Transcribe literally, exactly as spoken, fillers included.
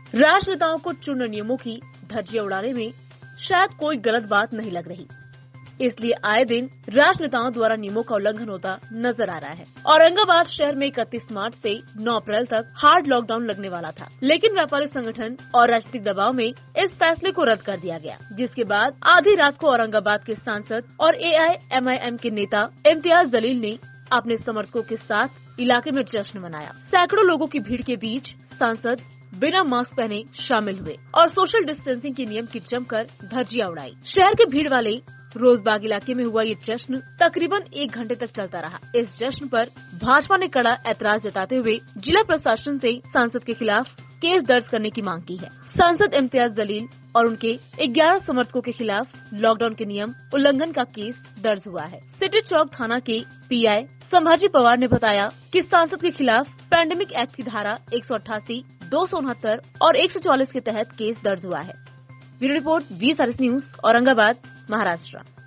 राजनेताओं को चुनाव नियमों की धज्जियां उड़ाने में शायद कोई गलत बात नहीं लग रही, इसलिए आए दिन राजनेताओं द्वारा नियमों का उल्लंघन होता नजर आ रहा है। औरंगाबाद शहर में इकतीस मार्च से नौ अप्रैल तक हार्ड लॉकडाउन लगने वाला था, लेकिन व्यापारी संगठन और राजनीतिक दबाव में इस फैसले को रद्द कर दिया गया, जिसके बाद आधी रात को औरंगाबाद के सांसद और ए आई एम आई एम के नेता इम्तियाज जलील ने अपने समर्थकों के साथ इलाके में जश्न मनाया। सैकड़ों लोगों की भीड़ के बीच सांसद बिना मास्क पहने शामिल हुए और सोशल डिस्टेंसिंग के नियम की जमकर धज्जियां उड़ाई। शहर के भीड़ वाले रोजबाग इलाके में हुआ ये जश्न तकरीबन एक घंटे तक चलता रहा। इस जश्न पर भाजपा ने कड़ा ऐतराज जताते हुए जिला प्रशासन से सांसद के खिलाफ केस दर्ज करने की मांग की है। सांसद इम्तियाज जलील और उनके ग्यारह समर्थकों के खिलाफ लॉकडाउन के नियम उल्लंघन का केस दर्ज हुआ है। सिटी चौक थाना के पी आई संभाजी पवार ने बताया कि सांसद के खिलाफ पैंडेमिक एक्ट की धारा एक सौ अट्ठासी, दो सौ उनहत्तर और एक सौ चौवालीस के तहत केस दर्ज हुआ है। ब्यूरो रिपोर्ट वी सारिस न्यूज, औरंगाबाद, महाराष्ट्र।